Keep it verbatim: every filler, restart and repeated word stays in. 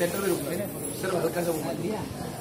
centre में रुकना है, सिर्फ हल्का सा वो